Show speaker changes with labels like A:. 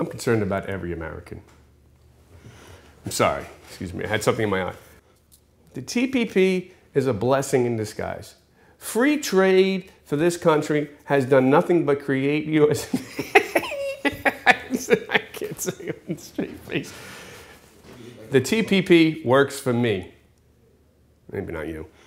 A: concerned about every American. I'm sorry, excuse me, I had something in my eye. The TPP is a blessing in disguise. Free trade for this country has done nothing but create U.S. I can't say it with a straight face. The TPP works for me. Maybe not you.